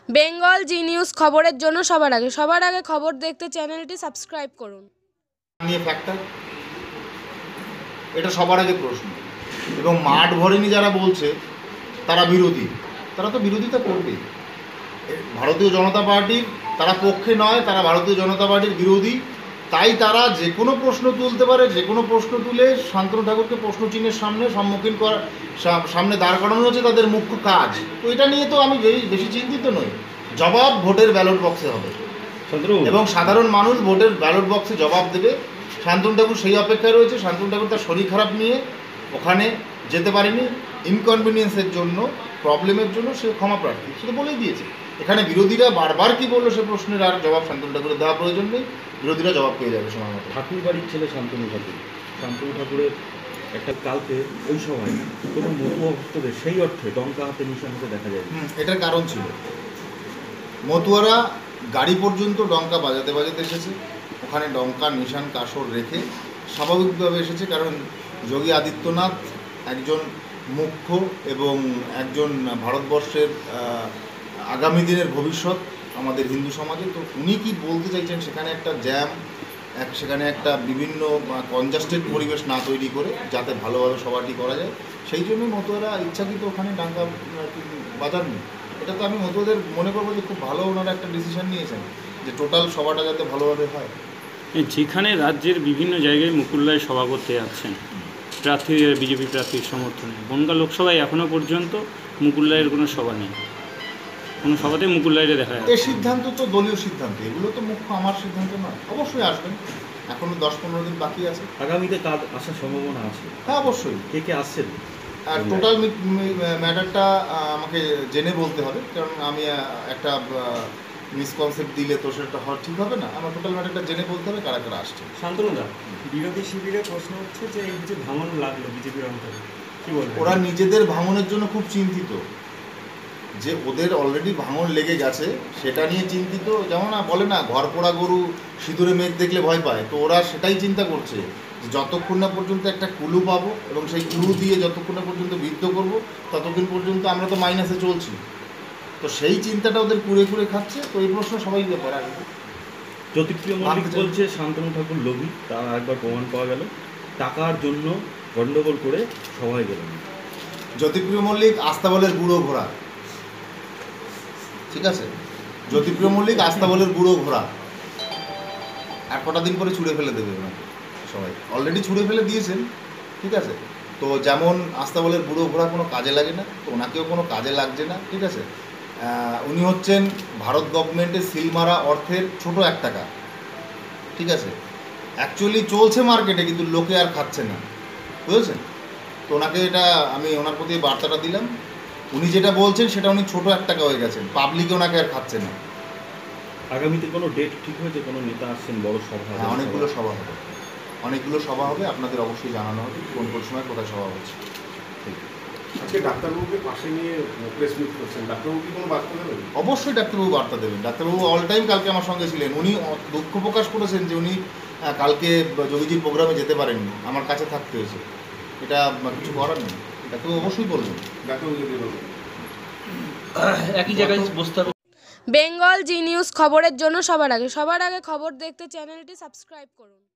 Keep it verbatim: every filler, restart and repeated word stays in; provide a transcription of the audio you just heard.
বেঙ্গল জি news খবরের জন্য সবার আগে সবার আগে খবর দেখতে চ্যানেলটি সাবস্ক্রাইব করুন। নিয়ে ফ্যাক্টর এটা সবার আগে প্রশ্ন, এবং মাঠ ভরেনি যারা বলছে তারা বিরোধী, তারা তো বিরোধিতা করবেই। ভারতীয় জনতা পার্টির তারা পক্ষে নয়, তারা ভারতীয় জনতা পার্টির বিরোধী। তাই তারা যে কোনো প্রশ্ন তুলতে পারে, যে কোনো প্রশ্ন তুলে শান্তনু ঠাকুরকে প্রশ্ন চিহ্নের সামনে সম্মুখীন করা, সামনে দাঁড় করানো হচ্ছে তাদের মুখ্য কাজ। তো এটা নিয়ে তো আমি বেশি চিন্তিত নই। জবাব ভোটের ব্যালট বক্সে হবে এবং সাধারণ মানুষ ভোটের ব্যালট বক্সে জবাব দেবে। শান্তনু ঠাকুর সেই অপেক্ষায় রয়েছে। শান্তনু ঠাকুর তার শরীর খারাপ নিয়ে ওখানে যেতে পারেনি, ইনকনভিনিয়েন্সের জন্য, প্রবলেমের জন্য সে ক্ষমা প্রার্থী, সেটা বলেই দিয়েছে। এখানে বিরোধীরা বারবার কি বললো সে প্রশ্নের আর জবাব শান্তনু ঠাকুরের দেওয়া প্রয়োজন নেই, বিরোধীরা জবাব পেয়ে যাবে সময় মতো। ঠাকুর বাড়ির ছেলে শান্তনু ঠাকুর, শান্তনু ঠাকুরের একটা কালকে ওই সময় কোনো মতুয়া ভক্তদের সেই অর্থে ডঙ্কা হাতে নিশান হতে দেখা যায়। এটার কারণ ছিল মতুয়ারা গাড়ি পর্যন্ত ডঙ্কা বাজাতে বাজাতে এসেছে, ওখানে ডঙ্কার নিশান কাসর রেখে স্বাভাবিকভাবে এসেছে। কারণ যোগী আদিত্যনাথ একজন মুখ্য এবং একজন ভারতবর্ষের আগামী দিনের ভবিষ্যৎ আমাদের হিন্দু সমাজে। তো উনি কি বলতে চাইছেন সেখানে একটা জ্যাম, এক সেখানে একটা বিভিন্ন কনজাস্টেড পরিবেশ না তৈরি করে যাতে ভালোভাবে সভাটি করা যায়, সেই জন্যই মতুয়ারা ইচ্ছাকৃত ওখানে ডাঙ্কা বাজাননি। এটা তো আমি মতুয়াদের মনে করবো যে খুব ভালো ওনারা একটা ডিসিশন নিয়েছেন যে টোটাল সভাটা যাতে ভালোভাবে হয়। যেখানে রাজ্যের বিভিন্ন জায়গায় মুকুল্লায় সভা করতে যাচ্ছেন প্রার্থী, বিজেপি প্রার্থীর সমর্থনে, বনগাঁ লোকসভায় এখনও পর্যন্ত মুকুল্লাইয়ের কোনো সভা নেই, কোনো সভাতেই মুকুল্লাইরে দেখা যায়। এই সিদ্ধান্ত তো দলীয় সিদ্ধান্ত, এগুলো তো মুখ্য আমার সিদ্ধান্ত নয়। অবশ্যই আসবেন, এখনো দশ পনেরো দিন বাকি আছে। আগামীতে কাজ আসার সম্ভাবনা আছে? হ্যাঁ অবশ্যই। কে কে আসছেন? আর টোটাল ম্যাটারটা আমাকে জেনে বলতে হবে, কারণ আমি একটা মিসকনসেপ্ট দিলে তো সেটা হওয়া ঠিক হবে না। আমার টোটাল ম্যাটারটা জেনে বলতে হবে কারা কারা আসছে। শান্তনুদা, বিরোধী শিবিরে প্রশ্ন হচ্ছে যে এই যে ভাঙন লাগলো বিজেপির অন্তরে, কি বলবো? ওরা নিজেদের ভাঙনের জন্য খুব চিন্তিত, যে ওদের অলরেডি ভাঙন লেগে গেছে সেটা নিয়ে চিন্তিত। যেমন বলে না, ঘর পোড়া গরু সিঁদুরে মেঘ দেখলে ভয় পায়, তো ওরা সেটাই চিন্তা করছে যে যতক্ষণ না পর্যন্ত একটা কুলু পাবো এবং সেই কুলু দিয়ে যতক্ষণ না পর্যন্ত বিদ্ধ করব, ততক্ষণ পর্যন্ত আমরা তো মাইনাসে চলছি। তো সেই চিন্তাটা ওদের কুড়ে কুড়ে খাচ্ছে। তো এই প্রশ্ন সবাই ব্যাপার আসবে। জ্যোতিপ্রিয় মল্লিক বলছে শান্তনু ঠাকুর লোভী, তা একবার প্রমাণ পাওয়া গেল। টাকার জন্য গণ্ডগোল করে সভায় গেলেন। জ্যোতিপ্রিয় মল্লিক আস্তাবলের বুড়ো ঘোড়া, ঠিক আছে? জ্যোতিপ্রিয় মল্লিক আস্তাবলের বুড়ো ঘোড়া, এক কটা দিন পরে ছুঁড়ে ফেলে দেবে ওনাকে সবাই, অলরেডি ছুঁড়ে ফেলে দিয়েছেন, ঠিক আছে? তো যেমন আস্তাবলের বুড়ো ঘোড়া কোনো কাজে লাগে না, তো ওনাকেও কোনো কাজে লাগছে না, ঠিক আছে? উনি হচ্ছেন ভারত গভর্নমেন্টের সিলমারা অর্থের ছোট এক টাকা, ঠিক আছে? অ্যাকচুয়ালি চলছে মার্কেটে, কিন্তু লোকে আর খাচ্ছে না, বুঝেছেন? তো ওনাকে এটা আমি ওনার প্রতি বার্তাটা দিলাম। উনি যেটা বলছেন সেটা উনি ছোট এক টাকা হয়ে গেছেন, পাবলিকে ওনাকে আর খাচ্ছে না। আগামীতে কোনো ডেট ঠিক হয়েছে? কোনো নেতা আসছেন, বড় সভা? হ্যাঁ, অনেকগুলো সভা হবে, অনেকগুলো সভা হবে, আপনাদের অবশ্যই জানানো হবে কোন কোন সময় কোথায় সভা হচ্ছে। আজকে ডাক্তারবাবুকে পাশে নিয়ে প্রেস মিট করছেন, ডাক্তারবাবু কি কোনো বার্তা দেবেন? অবশ্যই ডাক্তারবাবু বার্তা দেবেন। ডাক্তারবাবু অল টাইম কালকে আমার সঙ্গে ছিলেন। উনি দুঃখ প্রকাশ করেছেন যে উনি কালকে যোগীজির প্রোগ্রামে যেতে পারেননি, আমার কাছে থাকতে হয়েছে। এটা কিছু করার নেই, ডাক্তারবাবু অবশ্যই বলবেন। ডাক্তারবাবু যদি বলবেন একই জায়গায় বসতে হবে। বেঙ্গল জি নিউজ খবরের জন্য সবার আগে সবার আগে খবর দেখতে চ্যানেলটি সাবস্ক্রাইব করুন।